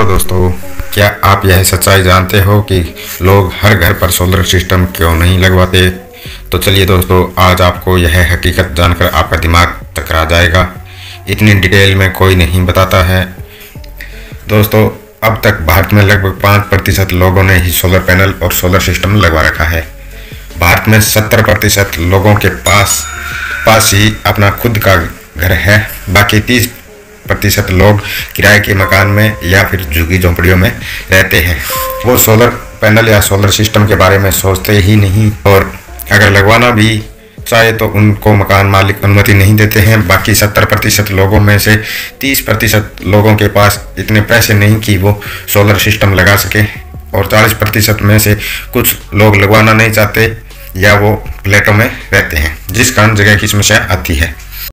दोस्तों, क्या आप यह सच्चाई जानते हो कि लोग हर घर पर सोलर सिस्टम क्यों नहीं लगवाते? तो चलिए दोस्तों, आज आपको यह हकीकत जानकर आपका दिमाग चकरा जाएगा। इतनी डिटेल में कोई नहीं बताता है। दोस्तों, अब तक भारत में लगभग 5% लोगों ने ही सोलर पैनल और सोलर सिस्टम लगवा रखा है। भारत में 70% लोगों के पास ही अपना खुद का घर है। बाकी 30% लोग किराए के मकान में या फिर झुग्गी झोंपड़ियों में रहते हैं। वो सोलर पैनल या सोलर सिस्टम के बारे में सोचते ही नहीं, और अगर लगवाना भी चाहे तो उनको मकान मालिक अनुमति नहीं देते हैं। बाकी 70% लोगों में से 30% लोगों के पास इतने पैसे नहीं कि वो सोलर सिस्टम लगा सके, और 40% में से कुछ लोग लगवाना नहीं चाहते या वो फ्लैटों में रहते हैं, जिस कारण जगह की समस्या आती है।